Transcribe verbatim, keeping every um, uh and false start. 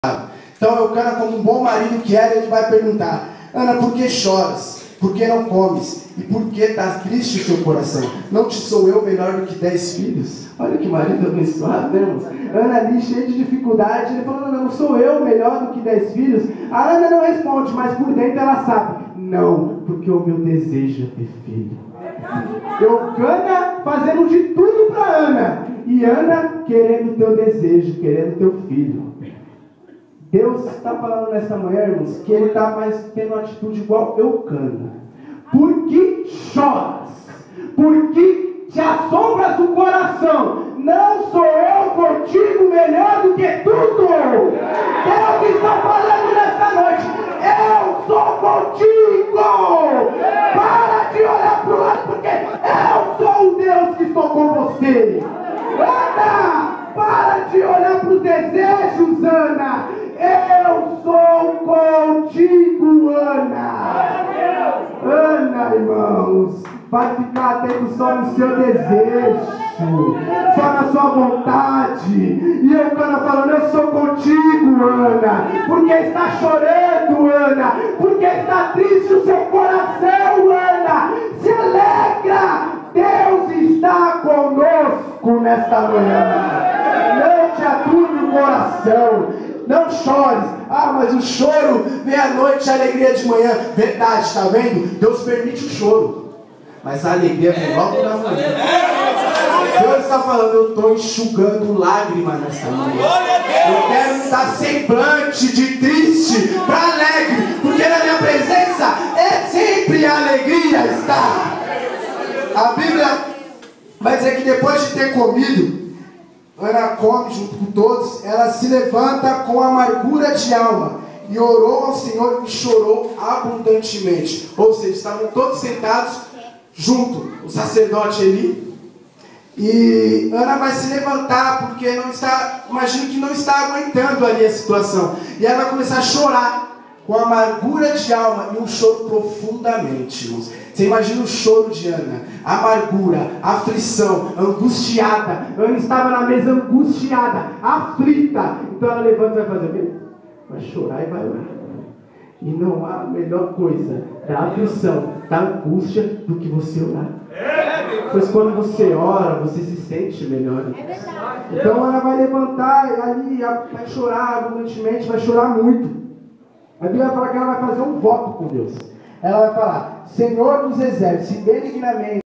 Então Eucana, como um bom marido que era, ele vai perguntar: Ana, por que choras? Por que não comes? E por que está triste o seu coração? Não te sou eu melhor do que dez filhos? Olha que marido abençoado, né, irmãos? Ana ali, cheia de dificuldade, ele falou: não, não sou eu melhor do que dez filhos? A Ana não responde, mas por dentro ela sabe: não, porque o meu desejo é ter filho. Eucana fazendo de tudo para Ana, e Ana querendo o teu desejo, querendo o teu filho. Deus está falando nesta manhã, irmãos, que Ele está mais tendo uma atitude igual Eucana. Por que choras? Por que te assombras o coração? Não sou eu contigo melhor do que tudo. Deus está falando nesta noite: eu sou contigo. Para de olhar para o lado, porque eu sou o Deus que estou com você. Ana, para de olhar para os desejos, Ana. Eu sou contigo, Ana. Ana, irmãos, vai ficar atento só no seu desejo, só na sua vontade. E Eucana falando: eu sou contigo, Ana. Porque está chorando, Ana. Porque está triste o seu coração, Ana. Se alegra, Deus está conosco nesta manhã. Não te aturbe o coração. Não chores. Ah, mas o choro vem à noite, a alegria de manhã. Verdade, está vendo? Deus permite o choro, mas a alegria vem logo na manhã. Deus está falando: eu estou enxugando lágrimas nessa manhã. Eu quero mudar semblante de triste para alegre, porque na minha presença é sempre a alegria está. A Bíblia vai dizer que depois de ter comido, Ana come junto com todos, ela se levanta com amargura de alma e orou ao Senhor e chorou abundantemente. Ou seja, estavam todos sentados junto, o sacerdote ali. E Ana vai se levantar porque não está, imagino que não está aguentando ali a situação. E ela vai começar a chorar com amargura de alma e um choro profundamente, irmãos. Você imagina o choro de Ana, amargura, aflição, angustiada. Ana estava na mesa angustiada, aflita. Então ela levanta e vai fazer o quê? Vai chorar e vai orar. E não há melhor coisa da aflição, da angústia, do que você orar. Pois quando você ora, você se sente melhor. Então ela vai levantar ali, vai chorar abundantemente, vai chorar muito. A Bíblia fala que ela vai fazer um voto com Deus. Ela vai falar: Senhor dos exércitos, benignamente